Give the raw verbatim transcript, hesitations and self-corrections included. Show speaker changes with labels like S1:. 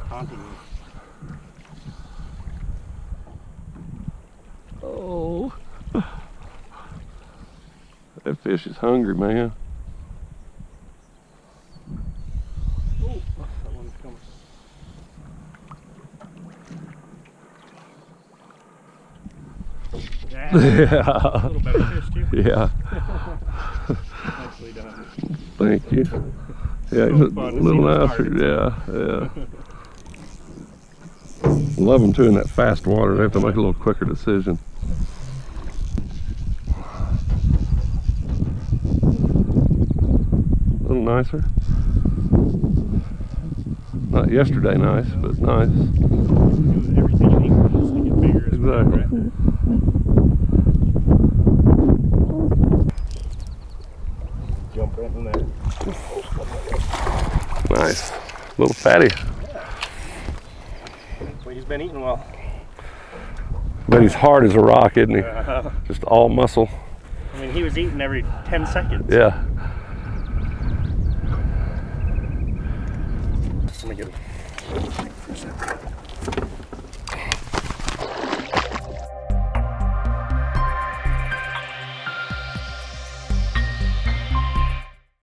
S1: taunting me.
S2: Oh, that fish is hungry, man.
S1: Oh, that one's coming. Yeah,
S2: Yeah.
S1: a little better fish too.
S2: Yeah.
S1: Nicely done.
S2: Thank you. Yeah,
S1: So
S2: he's a
S1: fun to
S2: little
S1: see them
S2: nicer. Yeah, yeah. Love them too in that fast water. They have to make a little quicker decision. A little nicer. Not yesterday nice, but nice.
S1: Do everything equals to get bigger.
S2: Exactly.
S1: Right? Jump right in there.
S2: Nice. Little fatty.
S1: Well, he's been eating well.
S2: But he's hard as a rock, isn't he?
S1: Uh,
S2: Just all muscle.
S1: I mean, he was eating every ten seconds.
S2: Yeah.
S1: Let me get it.